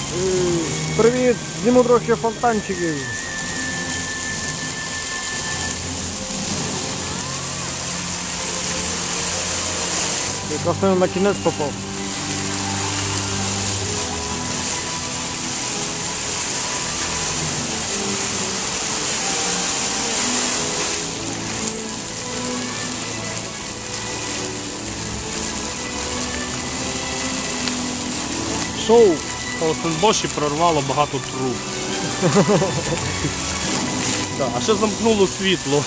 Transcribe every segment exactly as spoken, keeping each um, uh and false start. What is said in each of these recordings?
Привіт! Зніму трохи фонтанчиків. Якраз на кінець попав. Шоу по Стенбоші прорвало багато труб. Так, а ще замкнуло світло.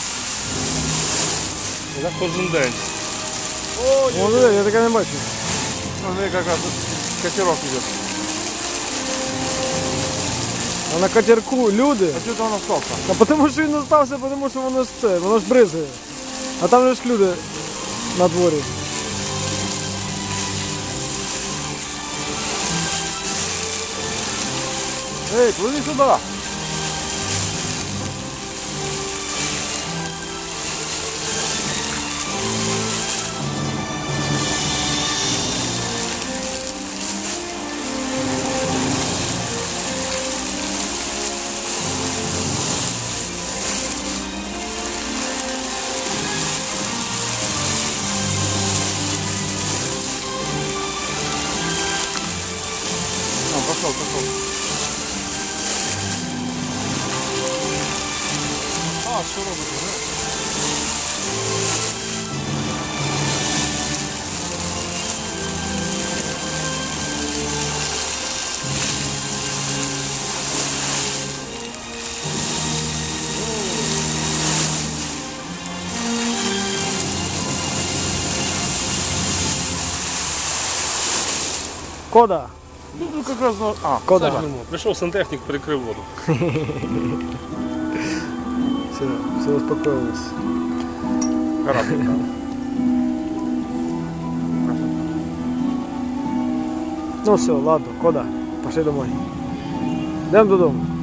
Як кожен день. О, диви, я таке не бачу. Смотри, якраз катерок йде. А на катерку люди. А чого воно стався? А тому що він остався, тому що воно ж це, воно ж бризає. А там же ж люди на дворі. Ей, пливи сюди. А, пошел, пошел. А, що робити? Кода. Ну, ну как раз на... А, Кода. Це ж не можна. Прийшов сантехнік, перекрив воду. Все, все успокоилось. хорошо. Ну все, ладно, кода. Пошли домой. Йдемо додому.